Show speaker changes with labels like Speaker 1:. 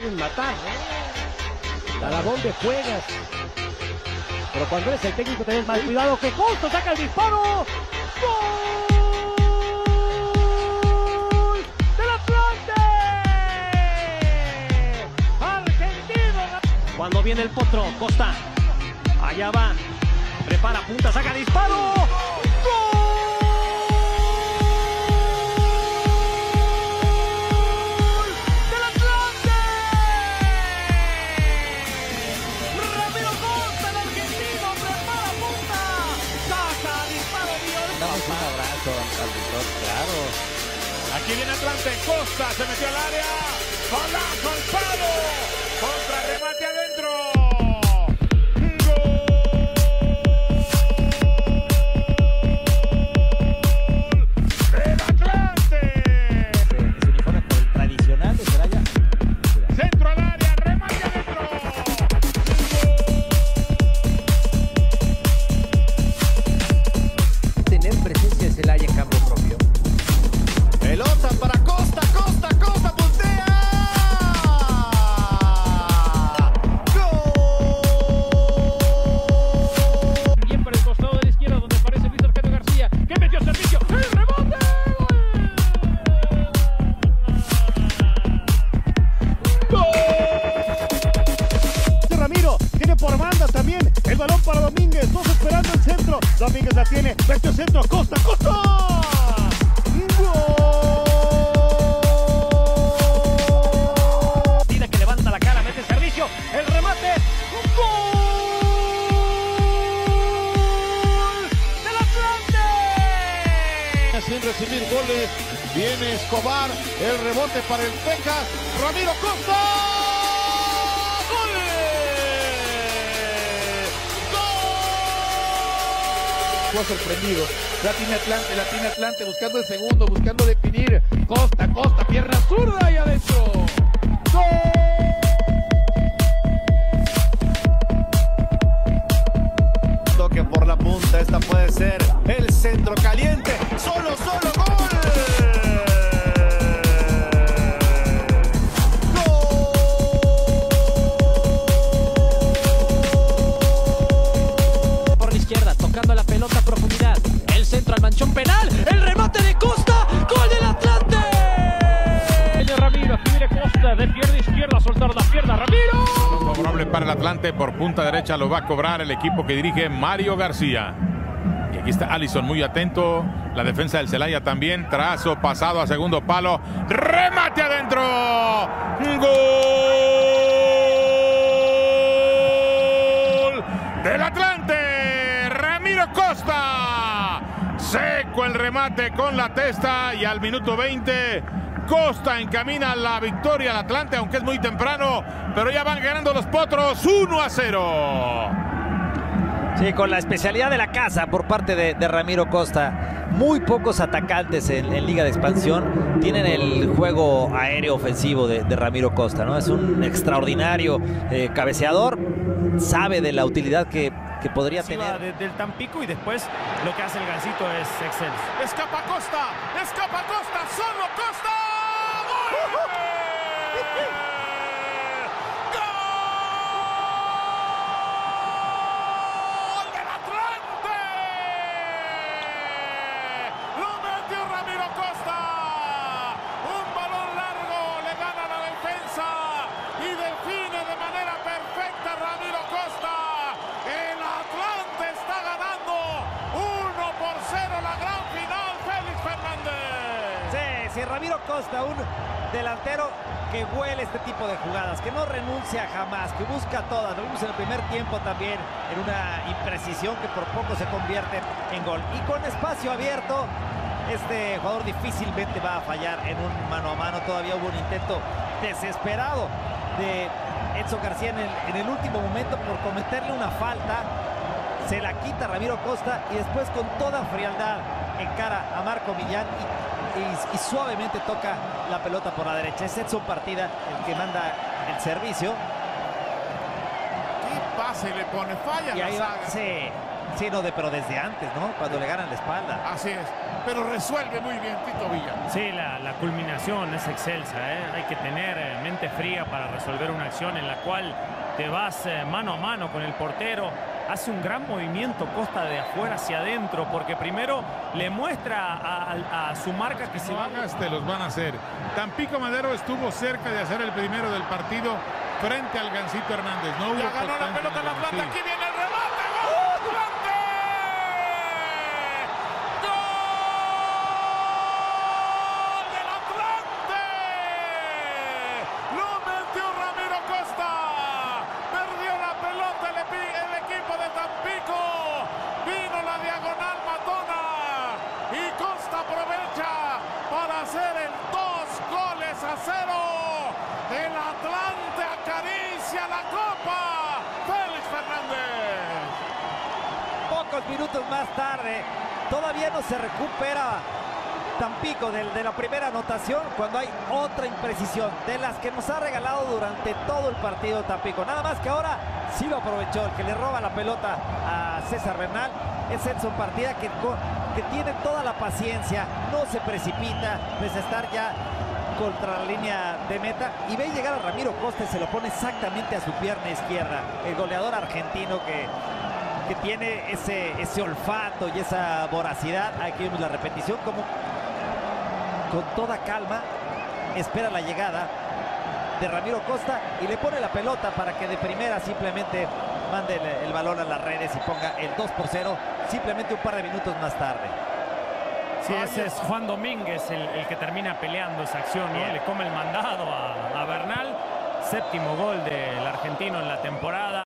Speaker 1: quieren matar, ¿no? A dónde juegas. Pero cuando eres el técnico tenés más cuidado. Que Costa saca el disparo. ¡Gol! ¡Del Atlante! ¡Argentino! Cuando viene el potro, Costa. Allá va. Prepara, punta, saca disparo.
Speaker 2: Un abrazo al doctor, claro.
Speaker 3: Aquí viene Atlante, Costa se metió al área, balazo al palo, contra remate adentro. ¡Gol! ¡El Atlante!
Speaker 2: Ese uniforme por el tradicional de Celaya.
Speaker 3: Centro al área, remate adentro.
Speaker 2: Tener presencia de Celaya en campo propio.
Speaker 4: Pelota para Costa, Costa, Costa, puntea. ¡Gol!
Speaker 1: Bien para el costado de la izquierda donde aparece Luis Arcadio García. Que metió servicio. ¡El rebote! ¡Gol! Ramiro tiene por banda también el balón para Domínguez. Todos esperando el centro. Domínguez la tiene. Metió centro. Costa, Costa. Que levanta la cara, mete servicio, el remate, ¡gol! ¡Del Atlante!
Speaker 4: Sin recibir goles, viene Escobar, el rebote para el Pecas, Ramiro Costa. ¡Gol! ¡Gol! Fue sorprendido. La tiene Atlante buscando el segundo, buscando definir. Costa, Costa, pierna zurda y adentro. ¡Gol! Toque por la punta, esta puede ser el centro caliente. Solo, gol.
Speaker 1: Gol. Por la izquierda, tocando la pelota a profundidad. El centro al manchón penal. El remate de Costa. ¡Gol del Atlante! Ramiro, aquí viene Costa de pierna izquierda, soltar la pierna, Ramiro.
Speaker 3: Favorable para el Atlante, por punta derecha lo va a cobrar el equipo que dirige Mario García. Y aquí está Allison muy atento, la defensa del Celaya también, trazo pasado a segundo palo, remate adentro, gol del Atlante, Ramiro Costa, seco el remate con la testa y al minuto 20 Costa encamina la victoria al Atlante, aunque es muy temprano, pero ya van ganando los potros 1-0.
Speaker 2: Sí, con la especialidad de la casa por parte de Ramiro Costa. Muy pocos atacantes en Liga de Expansión tienen el juego aéreo ofensivo de Ramiro Costa, ¿no? Es un extraordinario cabeceador, sabe de la utilidad que podría tener.
Speaker 1: Del Tampico y después lo que hace el Gansito es excelso.
Speaker 3: Escapa Costa, solo Costa. ¡Gol! ¡Gol del Atlante! Lo metió Ramiro Costa. Un balón largo le gana la defensa y define de manera perfecta Ramiro Costa. El Atlante está ganando 1-0 la gran final, Félix Fernández.
Speaker 2: Sí, Ramiro Costa, un delantero que huele este tipo de jugadas, que no renuncia jamás, que busca todas. Lo vimos en el primer tiempo también, en una imprecisión que por poco se convierte en gol. Y con espacio abierto, este jugador difícilmente va a fallar en un mano a mano. Todavía hubo un intento desesperado de Edson García en el último momento por cometerle una falta. Se la quita Ramiro Costa y después con toda frialdad encara a Marco Millán y suavemente toca la pelota por la derecha. Es Edson Partida el que manda el servicio.
Speaker 3: ¿Qué pase le pone? Falla
Speaker 2: Y ahí
Speaker 3: la
Speaker 2: va,
Speaker 3: saga.
Speaker 2: sí. Sí, no, pero desde antes, ¿no? Cuando le ganan la espalda.
Speaker 3: Así es, pero resuelve muy bien Tito Villa.
Speaker 5: Sí, la culminación es excelsa, ¿eh? Hay que tener mente fría para resolver una acción en la cual te vas mano a mano con el portero. Hace un gran movimiento Costa de afuera hacia adentro, porque primero le muestra a su marca que se va.
Speaker 6: Te los van a hacer. Tampico Madero estuvo cerca de hacer el primero del partido frente al Gansito Hernández. No hubo
Speaker 3: Ya ganó la
Speaker 6: constancia
Speaker 3: pelota
Speaker 6: en
Speaker 3: el
Speaker 6: el
Speaker 3: Atlante.
Speaker 6: sí.
Speaker 3: Aquí viene el remate. ¡Gol! ¡Atlante! ¡Gol del Atlante! Lo metió Ramiro Costa. Perdió la pelota el equipo de Tampico. Vino la diagonal matona. Y Costa aprovecha para hacer el 2-0. El Atlante acaricia la copa. Félix Fernández.
Speaker 2: Pocos minutos más tarde, todavía no se recupera Tampico de la primera anotación, cuando hay otra imprecisión de las que nos ha regalado durante todo el partido Tampico. Nada más que ahora sí lo aprovechó. El que le roba la pelota a César Bernal es Edson Partida, que tiene toda la paciencia, no se precipita, pese a estar ya contra la línea de meta, y ve llegar a Ramiro Costa y se lo pone exactamente a su pierna izquierda. El goleador argentino que tiene ese olfato y esa voracidad. Aquí vemos la repetición, como con toda calma espera la llegada de Ramiro Costa y le pone la pelota para que de primera simplemente mande el balón a las redes y ponga el 2-0 simplemente un par de minutos más tarde.
Speaker 5: Sí, ese es Juan Domínguez el que termina peleando esa acción, ¿no? Le come el mandado a Bernal. Séptimo gol del argentino en la temporada.